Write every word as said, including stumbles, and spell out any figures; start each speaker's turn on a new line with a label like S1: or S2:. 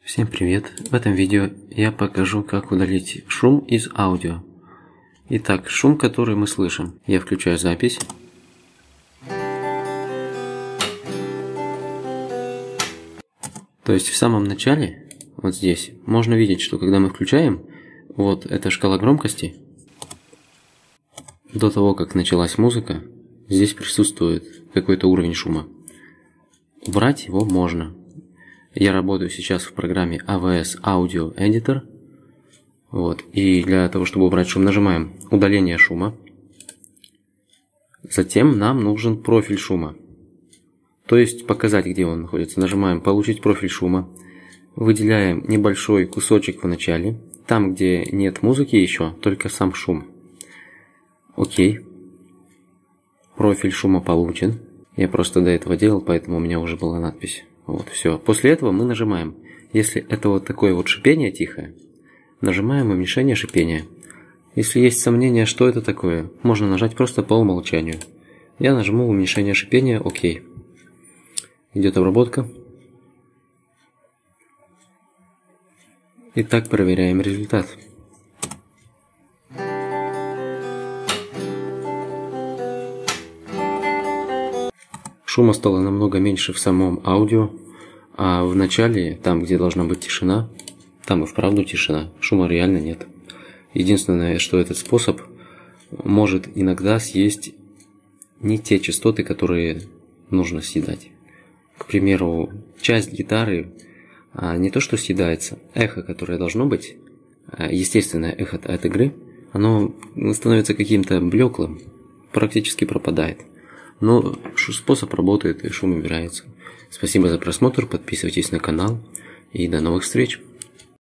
S1: Всем привет! В этом видео я покажу, как удалить шум из аудио. Итак, шум, который мы слышим. Я включаю запись. То есть в самом начале, вот здесь, можно видеть, что когда мы включаем, вот эта шкала громкости, до того, как началась музыка, здесь присутствует какой-то уровень шума. Убрать его можно. Я работаю сейчас в программе эй ви эс Audio Editor. Вот. И для того, чтобы убрать шум, нажимаем удаление шума. Затем нам нужен профиль шума. То есть показать, где он находится. Нажимаем получить профиль шума. Выделяем небольшой кусочек в начале. Там, где нет музыки еще, только сам шум. Окей. Профиль шума получен. Я просто до этого делал, поэтому у меня уже была надпись. Вот, все. После этого мы нажимаем. Если это вот такое вот шипение тихое, нажимаем уменьшение шипения. Если есть сомнения, что это такое, можно нажать просто по умолчанию. Я нажму уменьшение шипения, окей. Идет обработка. Итак, проверяем результат. Шума стало намного меньше в самом аудио, а в начале, там где должна быть тишина, там и вправду тишина, шума реально нет. Единственное, что этот способ может иногда съесть не те частоты, которые нужно съедать. К примеру, часть гитары не то что съедается, эхо, которое должно быть, естественное эхо от игры, оно становится каким-то блеклым, практически пропадает. Но способ работает и шум убирается. Спасибо за просмотр, подписывайтесь на канал и до новых встреч!